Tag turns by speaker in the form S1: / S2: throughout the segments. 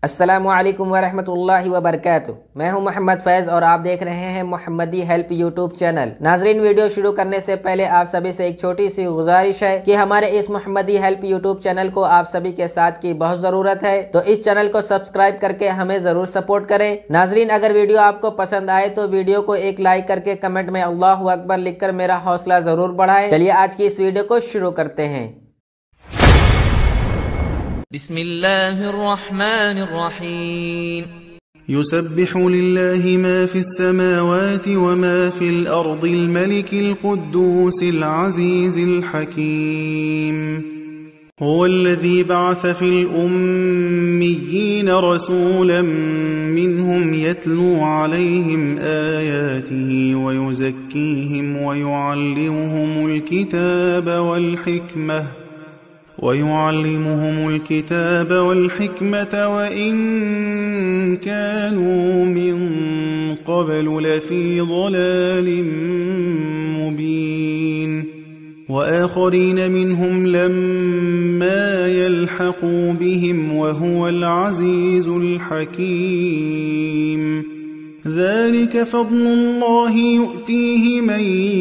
S1: अस्सलामु अलैकुम वरहमतुल्लाहि वबरकातुह। मैं हूं मोहम्मद फैज़ और आप देख रहे हैं मोहम्मदी हेल्प यूट्यूब चैनल। नाजरीन, वीडियो शुरू करने से पहले आप सभी से एक छोटी सी गुजारिश है कि हमारे इस मोहम्मदी हेल्प यूट्यूब चैनल को आप सभी के साथ की बहुत ज़रूरत है, तो इस चैनल को सब्सक्राइब करके हमें ज़रूर सपोर्ट करें। नाजरीन, अगर वीडियो आपको पसंद आए तो वीडियो को एक लाइक करके कमेंट में अल्लाहु अकबर लिखकर मेरा हौसला ज़रूर बढ़ाएं। चलिए आज की इस वीडियो को शुरू करते हैं।
S2: बिस्मिल्लाहिर्रहमानिर्रहीम।
S3: युसब्बिहु लिल्लाहि मा फिस्समावाति वमा फिल अर्दिल मलिकिल कुद्दूसिल अज़ीज़िल हकीम। हुवल्लज़ी बअस फिल उम्मिय्यीन रसूलन मिनहुम यत्लू अलैहिम आयातिही वयुज़क्कीहिम वयुअल्लिमुहुमुल किताब والحكمة وإن كانوا من قبل لفي ضلال مبين وآخرين منهم لما يلحقوا بهم وهو العزيز الحكيم. ذلك فضل الله يؤتيه من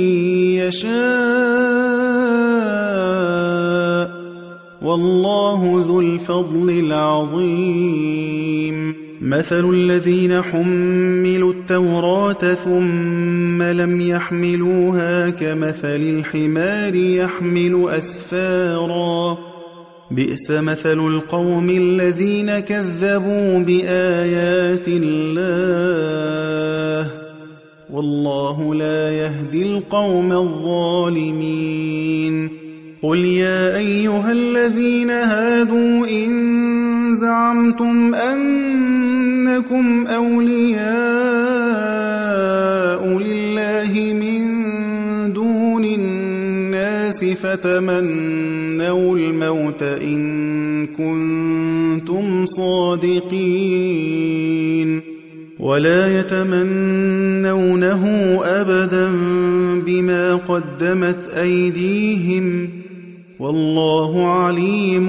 S3: يشاء والله ذو الفضل العظيم. مثل الذين حملوا التوراة ثم لم يحملوها كمثل الحمار يحمل أسفارا بئس مثل القوم الذين كذبوا بآيات الله والله لا يهدي القوم الظالمين. قل يا أيها الذين هادوا إن زعمتم أنكم أولياء لله من دون الناس فتمنوا الموت إن كنتم صادقين ولا يتمنونه أبدا بما قدمت أيديهم والله عليم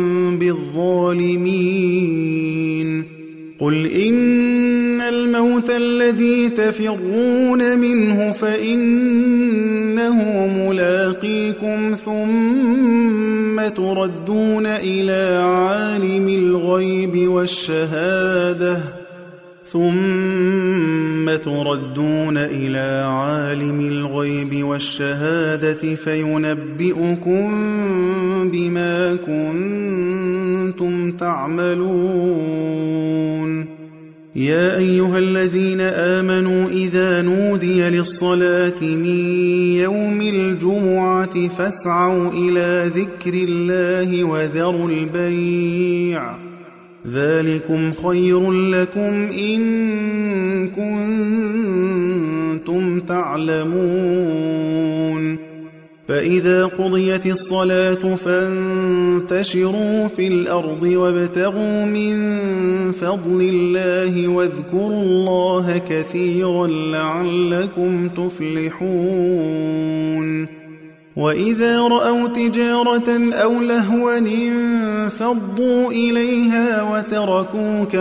S3: بالظالمين. قل إن الموت الذي تفرون منه فإنه ملاقيكم ثم تردون إلى عالم الغيب والشهادة فينبئكم بما كنتم تعملون. يا أيها الذين آمنوا إذا نودي للصلاة من يوم الجمعة فاسعوا إلى ذكر الله وذروا البيع ذلكم خير لكم إن كنتم تعلمون. فإذا قضيت الصلاة فانتشروا في الأرض وابتغوا من فضل الله واذكروا الله كثيرا لعلكم تفلحون. وإذا رأوا تجارة أو لهوا انفضوا إليها وتركوك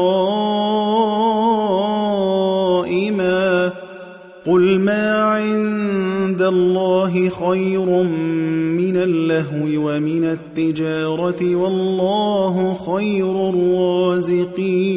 S3: قائما قل ما عند الله خير من اللهو ومن التجارة والله خير الرازقين.